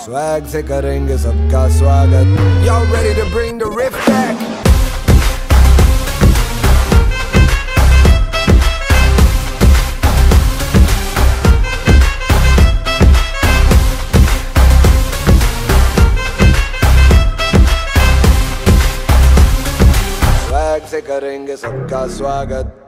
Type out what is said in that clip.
Swag से करेंगे सबका स्वागत। Y'all ready to bring the riff back? Swag से करेंगे सबका स्वागत।